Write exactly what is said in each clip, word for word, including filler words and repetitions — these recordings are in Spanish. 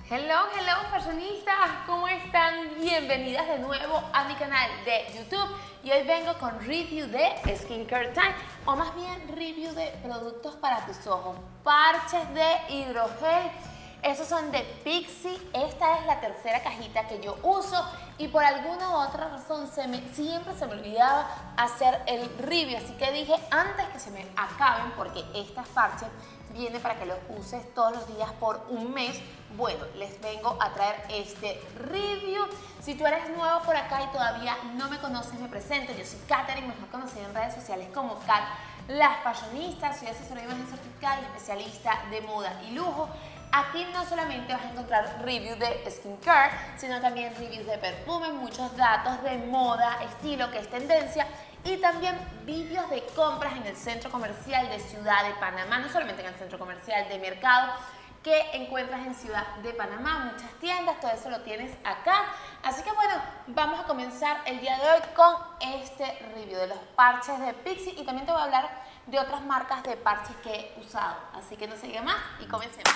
Hello, hello fashionistas, ¿cómo están? Bienvenidas de nuevo a mi canal de YouTube y hoy vengo con review de Skincare Time, o más bien review de productos para tus ojos, parches de hidrogel. Estos son de Pixi. Esta es la tercera cajita que yo uso y por alguna u otra razón se me, siempre se me olvidaba hacer el review, así que dije antes que se me acaben, porque estas parches viene para que los uses todos los días por un mes. Bueno, les vengo a traer este review. Si tú eres nuevo por acá y todavía no me conoces, me presento. Yo soy Katherine, mejor conocida en redes sociales como Kat la Fashionista. Soy asesora de imagen certificada y especialista de moda y lujo. Aquí no solamente vas a encontrar reviews de skincare, sino también reviews de perfume, muchos datos de moda, estilo, que es tendencia, y también vídeos de compras en el centro comercial de Ciudad de Panamá, no solamente en el centro comercial de mercado que encuentras en Ciudad de Panamá, muchas tiendas, todo eso lo tienes acá. Así que bueno, vamos a comenzar el día de hoy con este review de los parches de Pixi y también te voy a hablar de otras marcas de parches que he usado. Así que no se diga más y comencemos.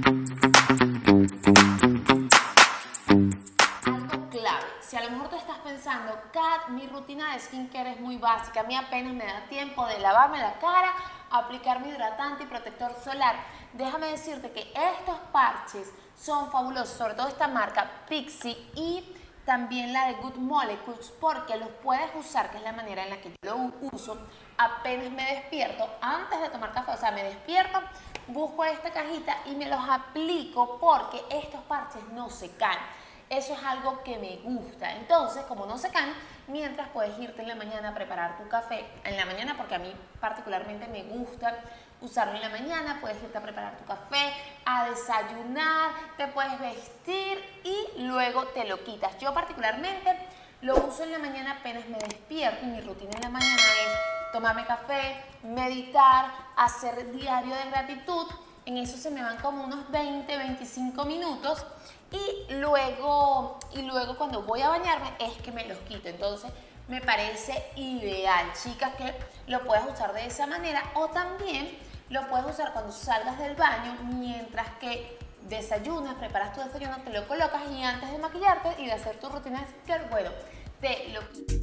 Algo clave, si a lo mejor tú estás pensando, Kat, mi rutina de skincare es muy básica, a mí apenas me da tiempo de lavarme la cara, aplicar mi hidratante y protector solar. Déjame decirte que estos parches son fabulosos, sobre todo esta marca Pixi y también la de Good Molecules, porque los puedes usar, que es la manera en la que yo lo uso, apenas me despierto, antes de tomar café, o sea, me despierto, busco esta cajita y me los aplico porque estos parches no se caen. Eso es algo que me gusta. Entonces, como no se caen, mientras puedes irte en la mañana a preparar tu café, en la mañana porque a mí particularmente me gusta usarlo en la mañana, puedes irte a preparar tu café, a desayunar, te puedes vestir y luego te lo quitas. Yo particularmente lo uso en la mañana apenas me despierto y mi rutina en la mañana es tomarme café, meditar, hacer diario de gratitud. En eso se me van como unos veinte, veinticinco minutos y luego, y luego cuando voy a bañarme es que me los quito. Entonces me parece ideal, chicas, que lo puedas usar de esa manera o también lo puedes usar cuando salgas del baño mientras que desayunas, preparas tu desayuno, te lo colocas y antes de maquillarte y de hacer tu rutina de skincare, bueno, te lo quitas.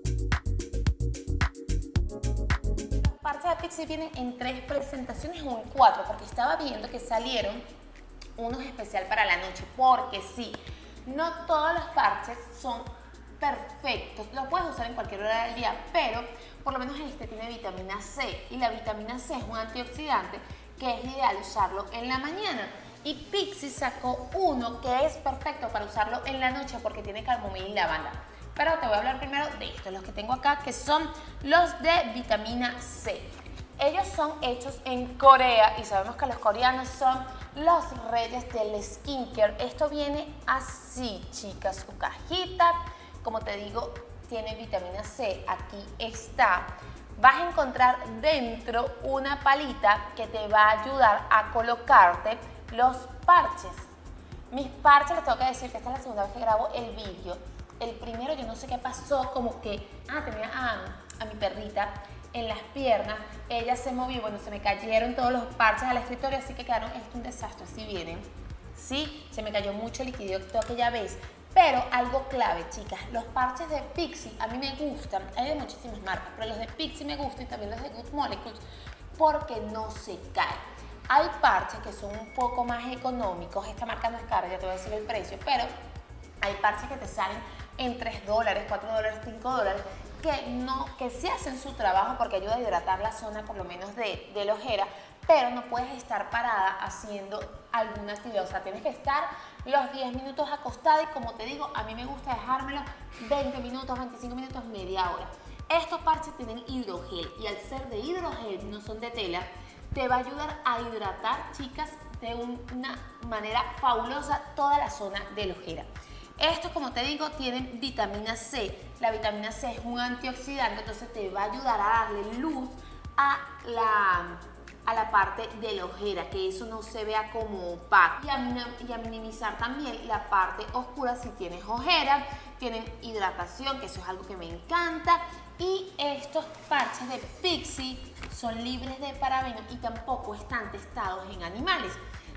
Los parches de Pixi vienen en tres presentaciones o en cuatro, porque estaba viendo que salieron unos especial para la noche, porque sí, no todos los parches son perfectos, los puedes usar en cualquier hora del día, pero por lo menos este tiene vitamina C y la vitamina C es un antioxidante que es ideal usarlo en la mañana. Y Pixi sacó uno que es perfecto para usarlo en la noche porque tiene camomila y lavanda. Pero te voy a hablar primero de estos, los que tengo acá, que son los de vitamina C. Ellos son hechos en Corea y sabemos que los coreanos son los reyes del skincare. Esto viene así, chicas, su cajita. Como te digo, tiene vitamina C, aquí está. Vas a encontrar dentro una palita que te va a ayudar a colocarte los parches. Mis parches, les tengo que decir que esta es la segunda vez que grabo el vídeo. El primero yo no sé qué pasó, como que, ah, tenía a, a mi perrita en las piernas, ella se movió, bueno, se me cayeron todos los parches al escritorio, así que quedaron, esto es un desastre, así vienen. Sí, se me cayó mucho líquido aquella vez. Pero algo clave, chicas, los parches de Pixi a mí me gustan, hay de muchísimas marcas, pero los de Pixi me gustan y también los de Good Molecules porque no se caen. Hay parches que son un poco más económicos, esta marca no es cara, ya te voy a decir el precio, pero hay parches que te salen en tres dólares, cuatro dólares, cinco dólares, que, no, que sí hacen su trabajo porque ayuda a hidratar la zona por lo menos de, de la ojera, pero no puedes estar parada haciendo alguna actividad, o sea, tienes que estar los diez minutos acostada y como te digo, a mí me gusta dejármelo veinte minutos, veinticinco minutos, media hora. Estos parches tienen hidrogel y al ser de hidrogel, no son de tela, te va a ayudar a hidratar, chicas, de una manera fabulosa toda la zona de la ojera. Estos, como te digo, tienen vitamina C. La vitamina C es un antioxidante, entonces te va a ayudar a darle luz a la, a la parte de la ojera, que eso no se vea como opaco. Y a, y a minimizar también la parte oscura si tienes ojera. Tienen hidratación, que eso es algo que me encanta. Y estos parches de Pixi son libres de parabenos y tampoco están testados en animales.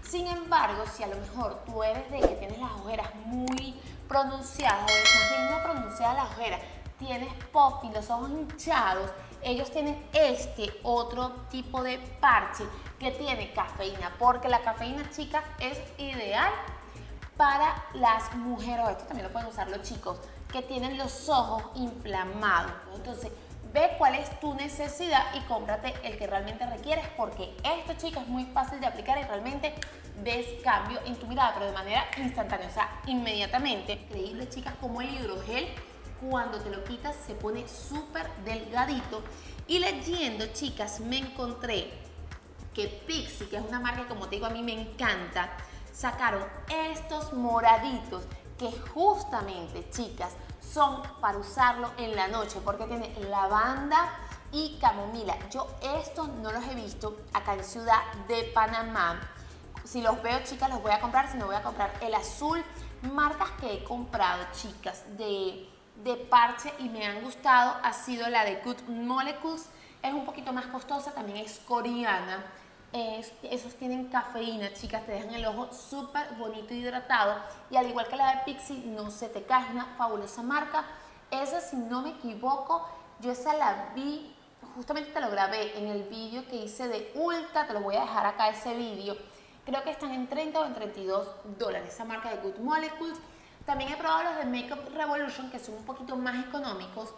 Sin embargo, si a lo mejor tú eres de que tienes las ojeras muy pronunciadas, o más bien no pronunciadas las ojeras, tienes puffy, los ojos hinchados, ellos tienen este otro tipo de parche que tiene cafeína, porque la cafeína, chicas, es ideal para las mujeres, esto también lo pueden usar los chicos, que tienen los ojos inflamados. Entonces, ve cuál es tu necesidad y cómprate el que realmente requieres, porque esto, chicas, es muy fácil de aplicar y realmente ves cambio en tu mirada, pero de manera instantánea, o sea, inmediatamente. Increíble, chicas, como el hidrogel, cuando te lo quitas, se pone súper delgadito. Y leyendo, chicas, me encontré que Pixi, que es una marca, como te digo, a mí me encanta, sacaron estos moraditos que justamente, chicas, son para usarlo en la noche, porque tiene lavanda y camomila. Yo estos no los he visto acá en Ciudad de Panamá. Si los veo, chicas, los voy a comprar. Si no, voy a comprar el azul. Marcas que he comprado, chicas, de, de parche y me han gustado ha sido la de Good Molecules. Es un poquito más costosa, también es coreana. Es, esos tienen cafeína, chicas, te dejan el ojo súper bonito, hidratado, y al igual que la de Pixi, no se te cae, es una fabulosa marca. Esa, si no me equivoco, yo esa la vi, justamente te lo grabé en el vídeo que hice de Ulta, te lo voy a dejar acá ese vídeo. Creo que están en treinta o en treinta y dos dólares, esa marca de Good Molecules. También he probado los de Makeup Revolution, que son un poquito más económicos.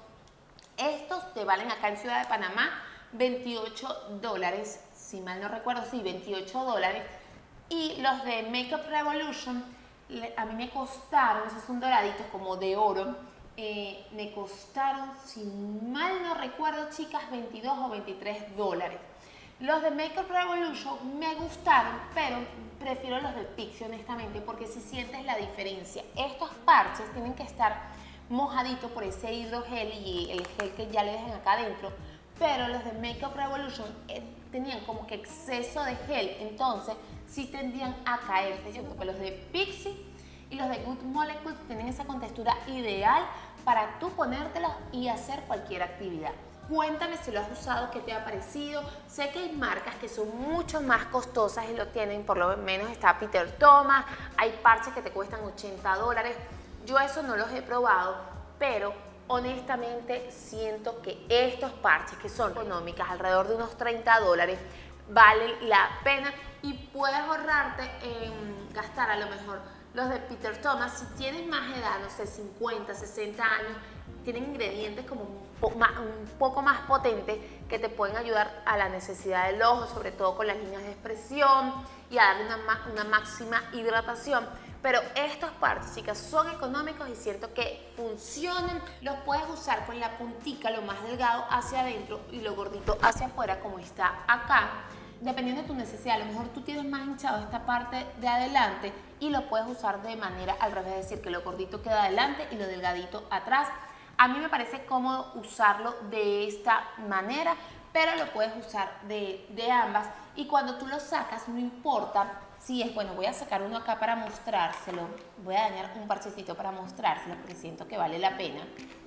Estos te valen acá en Ciudad de Panamá veintiocho dólares, si mal no recuerdo, sí, veintiocho dólares. Y los de Makeup Revolution, a mí me costaron, esos son doraditos como de oro, eh, me costaron, si mal no recuerdo, chicas, veintidós o veintitrés dólares. Los de Makeup Revolution me gustaron, pero prefiero los de Pixi, honestamente, porque si sientes la diferencia. Estos parches tienen que estar mojaditos por ese hidrogel y el gel que ya le dejan acá adentro, pero los de Makeup Revolution eh, tenían como que exceso de gel, entonces sí tendían a caerse. Yo creo que los de Pixi y los de Good Molecules tienen esa contextura ideal para tú ponértelos y hacer cualquier actividad. Cuéntame si lo has usado, qué te ha parecido. Sé que hay marcas que son mucho más costosas y lo tienen, por lo menos está Peter Thomas, hay parches que te cuestan ochenta dólares. Yo eso no los he probado, pero honestamente siento que estos parches, que son económicas, alrededor de unos treinta dólares, valen la pena y puedes ahorrarte en gastar a lo mejor los de Peter Thomas. Si tienes más edad, no sé, cincuenta, sesenta años, tienen ingredientes como un, po más, un poco más potentes que te pueden ayudar a la necesidad del ojo, sobre todo con las líneas de expresión, y a darle una, una máxima hidratación. Pero estos parches, chicas, son económicos y siento que funcionan. Los puedes usar con la puntica, lo más delgado hacia adentro y lo gordito hacia afuera, como está acá. Dependiendo de tu necesidad, a lo mejor tú tienes más hinchado esta parte de adelante y lo puedes usar de manera al revés, es decir, que lo gordito queda adelante y lo delgadito atrás. A mí me parece cómodo usarlo de esta manera, pero lo puedes usar de, de ambas, y cuando tú lo sacas no importa si es, bueno, voy a sacar uno acá para mostrárselo, voy a dañar un parchecito para mostrárselo porque siento que vale la pena.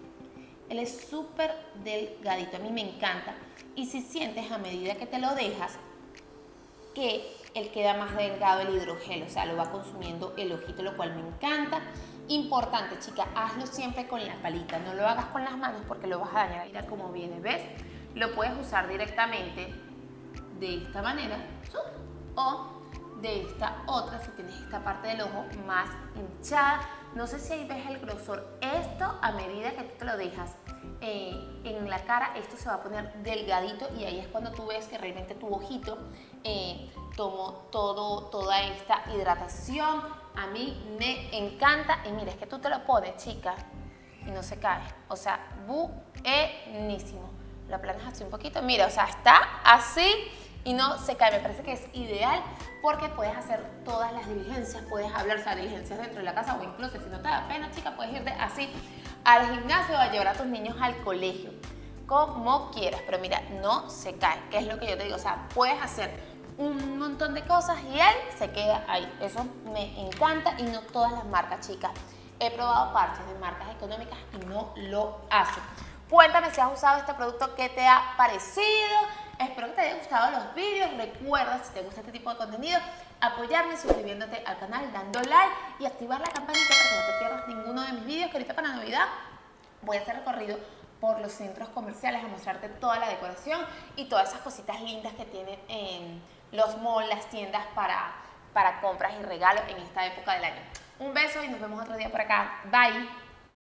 Él es súper delgadito, a mí me encanta, y si sientes a medida que te lo dejas que él queda más delgado el hidrogel, o sea, lo va consumiendo el ojito, lo cual me encanta. Importante, chica, hazlo siempre con la palita, no lo hagas con las manos porque lo vas a dañar. Mira cómo viene, ¿ves? Lo puedes usar directamente de esta manera o de esta otra si tienes esta parte del ojo más hinchada. No sé si ahí ves el grosor. Esto, a medida que tú te lo dejas eh, en la cara, esto se va a poner delgadito, y ahí es cuando tú ves que realmente tu ojito eh, tomó todo, toda esta hidratación. A mí me encanta, y mira, es que tú te lo pones, chica, y no se cae. O sea, buenísimo. Lo aplanas así un poquito, mira, o sea, está así y no se cae. Me parece que es ideal porque puedes hacer todas las diligencias, puedes hablar, o sea, diligencias dentro de la casa, o incluso si no te da pena, chica, puedes irte así al gimnasio o a llevar a tus niños al colegio, como quieras, pero mira, no se cae, que es lo que yo te digo. O sea, puedes hacer un montón de cosas y él se queda ahí. Eso me encanta, y no todas las marcas, chicas. He probado parches de marcas económicas y no lo hacen. Cuéntame si has usado este producto, qué te ha parecido. Espero que te haya gustado los vídeos. Recuerda, si te gusta este tipo de contenido, apoyarme suscribiéndote al canal, dando like y activar la campanita para que no te pierdas ninguno de mis vídeos, que ahorita para Navidad voy a hacer recorrido por los centros comerciales a mostrarte toda la decoración y todas esas cositas lindas que tienen en los malls, las tiendas para, para compras y regalos en esta época del año. Un beso y nos vemos otro día por acá. Bye.